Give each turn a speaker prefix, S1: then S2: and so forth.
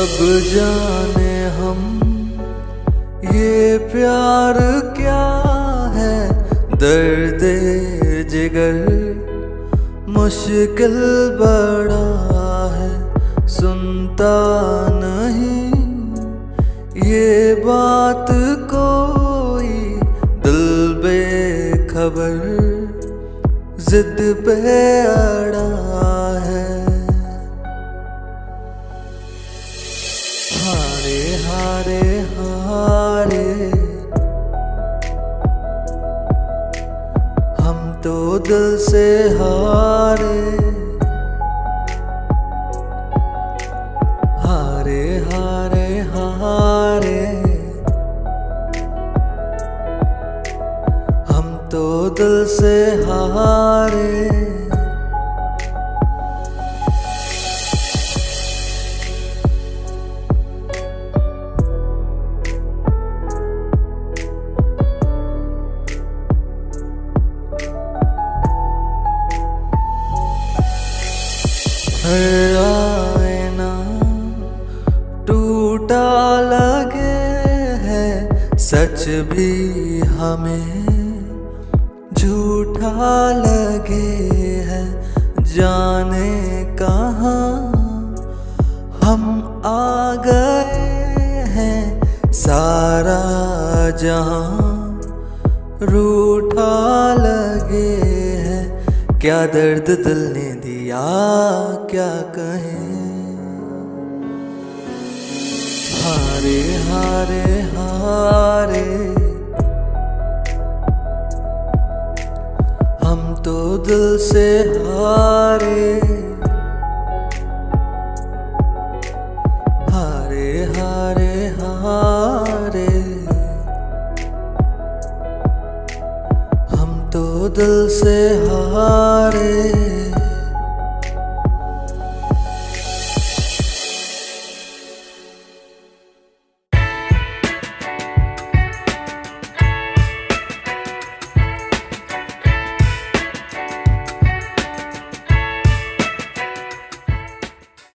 S1: अब जाने हम ये प्यार क्या है, दर्द जिगर मुश्किल बड़ा है, सुनता नहीं ये बात कोई, दिल बेखबर जिद पे अड़ा है। हारे हारे हारे हम तो दिल से हारे, हारे हारे हारे हम तो दिल से हारे। हर आईना टूटा लगे है, सच भी हमें झूठा लगे है, जाने कहाँ हम आ गए हैं, सारा जहां रूठा लगे है, क्या दर्द दिल ने दिया क्या कहें। हारे हारे हारे हम तो दिल से हारे, हारे हारे हारे हम तो दिल से हारे।